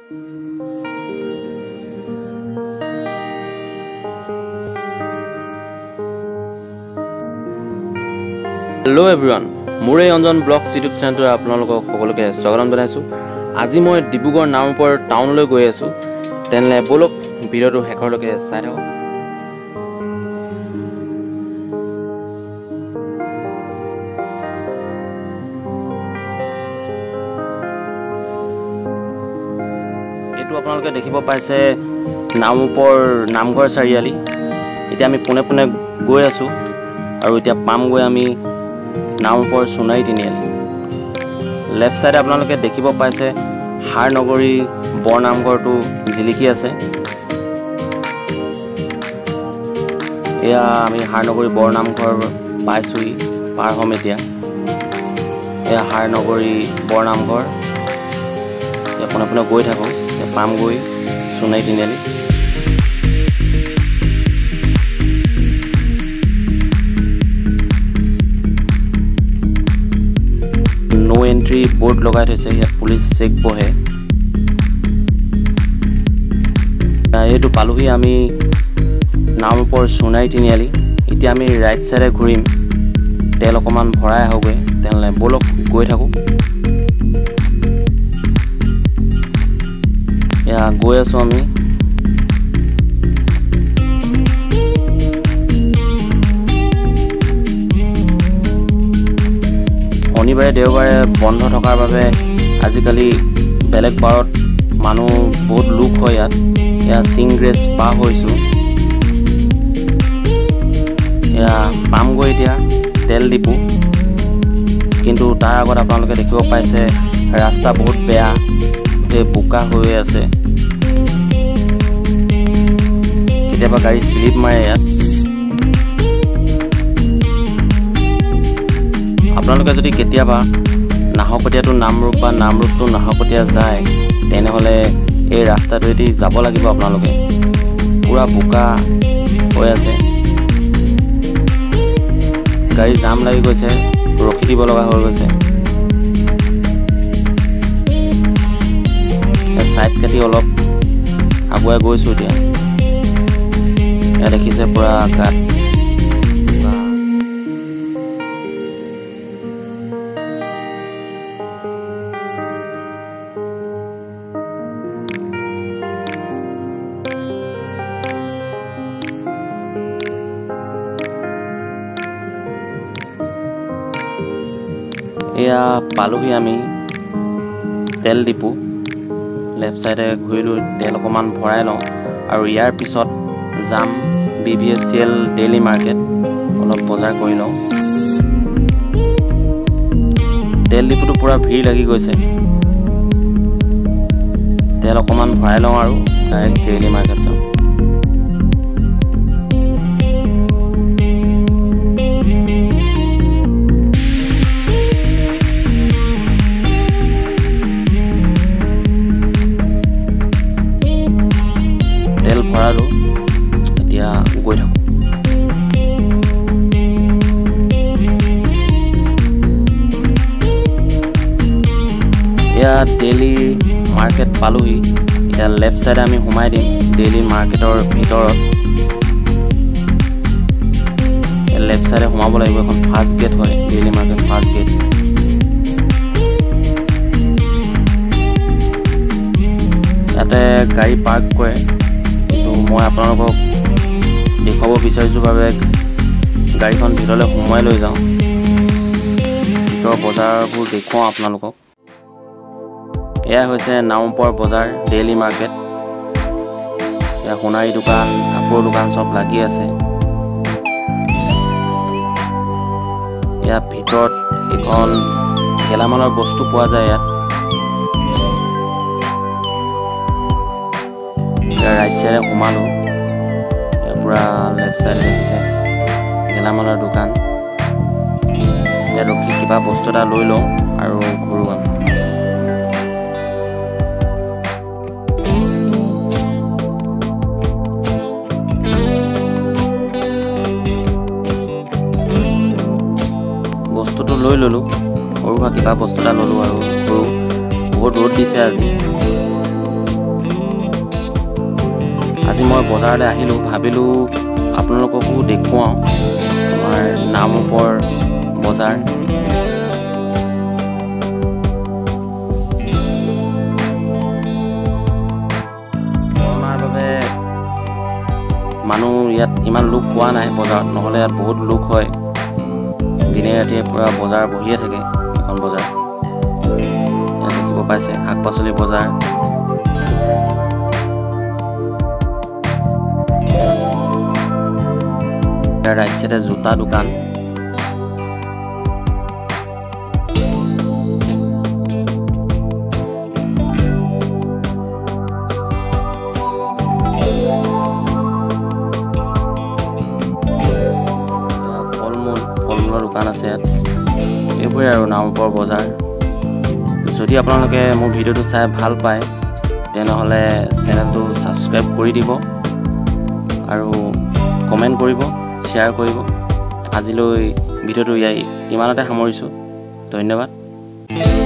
Hello everyone, मोर Anjan blogs YouTube channel आपलोक सकलोके स्वागतम जनाइछु। আজি মই ডিব্ৰুগড় নামৰূপৰ টাউনলৈ গৈ আছো। তেনলে বলক ভিডিওটো হেকৰলৈকে চাই থাকক। এইটো আপোনালোকে দেখিব পাইছে নামৰূপৰ নামঘৰ চাৰিআলি। এতিয়া আমি পুনে পুনে গৈ আছো আৰু এতিয়া পামগৈ আমি নামৰূপৰ সোণাৰী তিনিআলি। लेफ्ट साइड आपनालोके देखिब पाइसे हारनगरी बर नामघरटो जिलिकी आछे। एया आमी हारनगरी बर नामघर पाइछुई पार हम एतिया। एया हारनगरी बर नामघर पुने पुने गई थाको पामगৈ Sonari Tiniali. No entry board लगाई थैसे, इतना पुलिस चेक बहे। ये पालुही आमी नामरূপৰ सोनारी तिनिआली। इतना आमी राइट साइडे घूरिम, तेल अकमान भराई आहोगे। तेनले बोलक गई थाको। या गई आसो आमी। शनिबारे देवबारे बंध थकार बारे आजिकाली बेलेग बारत मानुह बहुत लोक है। या सिंग्रेस पार होइसु। या पामगৈ এতিয়া तेल डिपो। किन्तु तार आगत आपनालोके देखिब पाइसे रास्ता बहुत बेया, बोका হৈ আছে। केতিয়াबा गाड़ी स्लिप मारे यात। आपनालोके जदि केতিয়াबा नाहकटिया नामरूप बा नामरूप तो नाहकटिया जाए तेनेहले এই रास्ताটোৱেদি যাব লাগিব। आपनालोके पूरा बोका হৈ আছে। गाड़ी जाम লাগি গৈছে, ৰখি দিব লগা হৈ গৈছে। साइड काटी अलप आगुৱাই গৈছো। এতিয়া দেখিছে पूरा गात। एया पालुही आमी तेल डिपो। लेफ्ट साइडे घूरिलो, तेल अकमान भराई लওঁ और यार पिছত जाम BVFCL डेली मार्केट अलप बजार কৰি লওঁ। तेल डिपोটো पूरा ভিৰ লাগি গৈছে। तेल अकमान भराई लওঁ और डाइरेक्ट डेली मार्केट যাওঁ। तेल भरालो, এতিয়া গৈ থাকো। এয়া डेली मार्केट पालुही। এতিয়া लेफ्ट साइड आमी हुमाই দিম डेली मार्केटर ভিতৰত। लेफ्ट साइडे हुमाব লাগিব। এখন ফাৰ্ষ্ট গেট হয় डेली मार्केट फार्स्ट गेट। ইয়াতে গাড়ী পাৰ্ক কৰে, কিন্তু মই আপোনালোকক দেখাব বিচাৰিছোঁ বাবে গাড়ীখন ভিতৰলৈ সোমাই লৈ যাওঁ। ভিতৰ বজাৰবোৰ দেখুৱাওঁ আপোনালোকক। এয়া হৈছে নামৰূপৰ বজাৰ डेली मार्केट। এয়া সোণাৰী দোকান, কাপোৰৰ দোকান সব লাগি আছে। এয়া ভিতৰত এখন গেলামালৰ বস্তু পোৱা যায়। ইয়াত राइट साइडे सोमालो। पूरा लेफ्ट साइड देखिसे गेलामाলৰ दुकान। रखी क्या बस्तु এটা লৈ লওঁ আৰু ঘূৰো। বস্তুটো লৈ ললো, সৰু কিবা বস্তু এটা ললো আৰু ঘূৰো। बहुत रोड दिसे आज। আজি মই বজাৰলৈ আহিলোঁ, ভাবিলোঁ আপোনালোককো দেখুৱাওঁ আমাৰ নামৰূপৰ বজাৰ। কৰোণাৰ বাবে মানুহ ইয়াত ইমান লোক হোৱা নাই বজাৰত, নহ'লে ইয়াত বহুত লোক হয়। দিনে ৰাতিয়ে পূৰা বজাৰ বহিয়ে থাকে এখন বজাৰ। ইয়াত দেখিব পাইছে শাক পাচলি বজাৰ। ৰাইট চাইডে জোতা দোকান। ফল-মূলৰ দোকান আছে ইয়াত। এইবোৰে আৰু নামৰূপৰ বজাৰ। যদি আপোনালোকে মোৰ ভিডিঅ'টো চাই ভাল পায় তেনেহ'লে চেনেলটো ছাবস্ক্ৰাইব কৰি দিব আৰু কমেণ্ট কৰিব, শ্বেয়াৰ কৰিব। আজিলৈ ভিডিঅ'টো ইমানতে সামৰিছোঁ। ধন্যবাদ।